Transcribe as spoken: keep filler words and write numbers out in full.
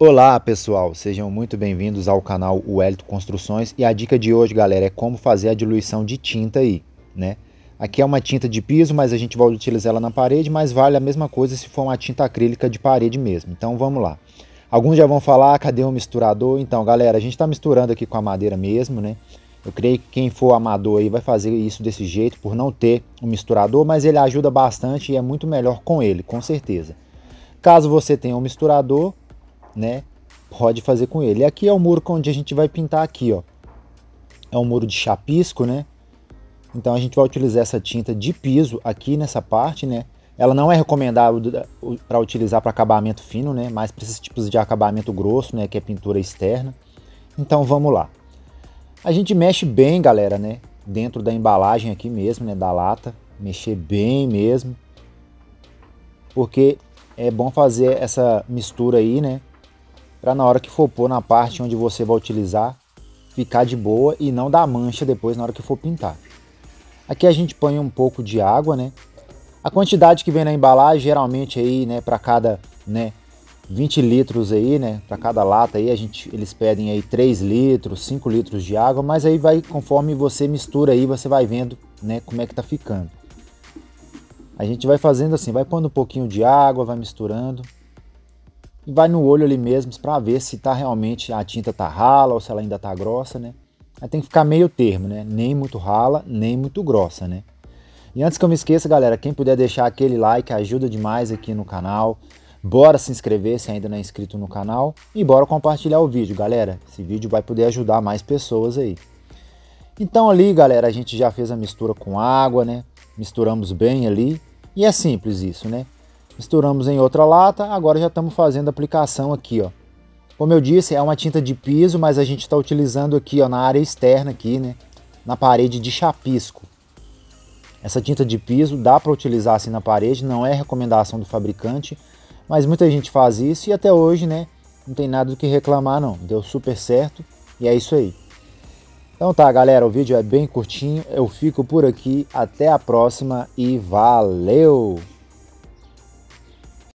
Olá pessoal, sejam muito bem-vindos ao canal Wellington Construções e a dica de hoje, galera, é como fazer a diluição de tinta aí, né? Aqui é uma tinta de piso, mas a gente vai utilizar ela na parede, mas vale a mesma coisa se for uma tinta acrílica de parede mesmo. Então vamos lá. Alguns já vão falar, cadê o misturador? Então, galera, a gente está misturando aqui com a madeira mesmo, né? Eu creio que quem for amador aí vai fazer isso desse jeito por não ter um misturador, mas ele ajuda bastante e é muito melhor com ele, com certeza. Caso você tenha um misturador, né, pode fazer com ele. E aqui é o muro onde a gente vai pintar aqui, ó. É um muro de chapisco, né? Então a gente vai utilizar essa tinta de piso aqui nessa parte, né? Ela não é recomendável para utilizar para acabamento fino, né? Mas para esses tipos de acabamento grosso, né? Que é pintura externa. Então vamos lá. A gente mexe bem, galera, né? Dentro da embalagem aqui mesmo, né? Da lata. Mexer bem mesmo. Porque é bom fazer essa mistura aí, né? Para na hora que for pôr na parte onde você vai utilizar, ficar de boa e não dar mancha depois na hora que for pintar. Aqui a gente põe um pouco de água, né? A quantidade que vem na embalagem, geralmente aí, né, para cada, né, vinte litros aí, né, para cada lata aí, a gente, eles pedem aí três litros, cinco litros de água, mas aí vai, conforme você mistura aí, você vai vendo, né, como é que tá ficando. A gente vai fazendo assim, vai pondo um pouquinho de água, vai misturando. E vai no olho ali mesmo para ver se tá realmente a tinta tá rala ou se ela ainda tá grossa, né? Aí tem que ficar meio termo, né? Nem muito rala, nem muito grossa, né? E antes que eu me esqueça, galera, quem puder deixar aquele like ajuda demais aqui no canal. Bora se inscrever se ainda não é inscrito no canal e bora compartilhar o vídeo, galera. Esse vídeo vai poder ajudar mais pessoas aí. Então ali, galera, a gente já fez a mistura com água, né? Misturamos bem ali e é simples isso, né? Misturamos em outra lata, agora já estamos fazendo a aplicação aqui, ó. Como eu disse, é uma tinta de piso, mas a gente está utilizando aqui, ó, na área externa aqui, né, na parede de chapisco. Essa tinta de piso dá para utilizar assim na parede, não é recomendação do fabricante, mas muita gente faz isso e até hoje, né, não tem nada do que reclamar não, deu super certo e é isso aí. Então tá, galera, o vídeo é bem curtinho, eu fico por aqui, até a próxima e valeu!